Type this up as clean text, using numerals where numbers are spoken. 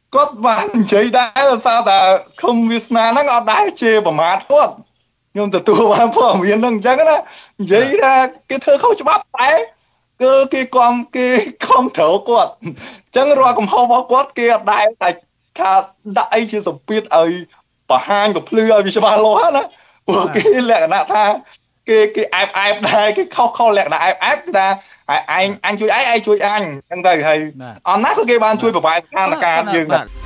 គាត់បាននិយាយដែរដោយសារតែឃុំវាសនាហ្នឹងអត់ដែរជេរប្រមាថគាត់ខ្ញុំទទួលបានព័ត៌មានហ្នឹងអញ្ចឹងណានិយាយថាគេធ្វើខុសច្បាប់តែគឺគេខំត្រូវគាត់អញ្ចឹងរាល់កំហុសរបស់គាត់គេអត់ដែរតែថាដាក់អីជាសម្ពាធឲ្យបង្ហាញកំភ្លឺឲ្យវាច្បាស់លាស់ណាព្រោះគេលក្ខណៈថាគេអែបដែរគេខុសលក្ខណៈអែបថាឯងជួយឯងជួយអញអញ្ចឹងទៅហើយអត់ណាក៏គេបានជួយប្របែកស្ថានភាពយើងដែរ